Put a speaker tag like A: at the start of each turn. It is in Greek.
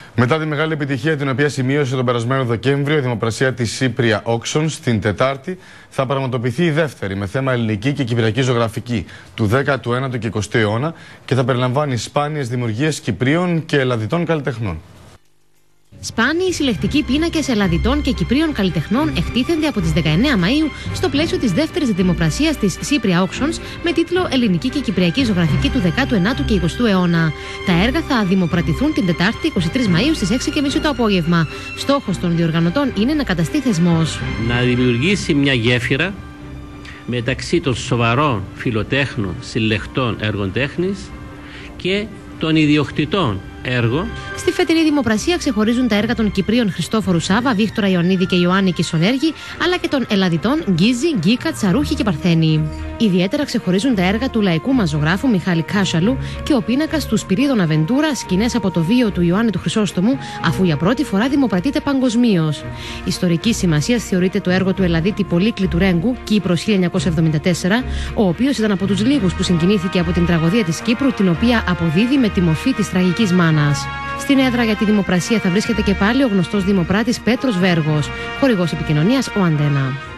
A: Μετά τη μεγάλη επιτυχία την οποία σημείωσε τον περασμένο Δεκέμβριο, η δημοπρασία της Cypria Auctions την Τετάρτη θα πραγματοποιηθεί η δεύτερη με θέμα ελληνική και κυπριακή ζωγραφική του 19ου και 20ου αιώνα και θα περιλαμβάνει σπάνιες δημιουργίες Κυπρίων και Ελλαδιτών καλλιτεχνών.
B: Σπάνιοι συλλεκτικοί πίνακες Ελλαδιτών και Κυπρίων καλλιτεχνών εκτίθενται από τις 19 Μαΐου στο πλαίσιο της δεύτερης δημοπρασίας της Cypria Auctions με τίτλο Ελληνική και Κυπριακή Ζωγραφική του 19ου και 20ου αιώνα. Τα έργα θα δημοπρατηθούν την Τετάρτη 23 Μαΐου στις 6:30 το απόγευμα. Στόχος των διοργανωτών είναι να καταστεί θεσμός.
C: Να δημιουργήσει μια γέφυρα μεταξύ των σοβαρών φιλοτέχνων συλλεκτών έργων τέχνης και των ιδιοκτητών έργων.
B: Στη φετινή δημοπρασία ξεχωρίζουν τα έργα των Κυπρίων Χριστόφορου Σάβα, Βίκτορα Ιωαννίδη και Ιωάννη Κισονέργη, αλλά και των Ελλαδιτών Γκίζη, Γκίκα, Τσαρούχη και Παρθένη. Ιδιαίτερα ξεχωρίζουν τα έργα του λαϊκού μας ζωγράφου Μιχάλη Κάσαλου και ο πίνακας του Σπυρίδων Αβεντούρα, σκηνές από το βίο του Ιωάννη του Χρυσόστομου, αφού για πρώτη φορά δημοπρατείται παγκοσμίως. Ιστορική σημασία θεωρείται το έργο του Ελλαδίτη Πολύκλη του Ρέγκου, Κύπρος 1974, ο οποίος ήταν από τους λίγους που συγκινήθηκε από την τραγωδία της Κύπρου, την οποία αποδίδει με τη μορφή της τραγικής μάνας. Στην έδρα για τη δημοπρασία θα βρίσκεται και πάλι ο γνωστός δημοπράτης Πέτρος Βέργος, χορηγός επικοινωνίας ο Αντένα.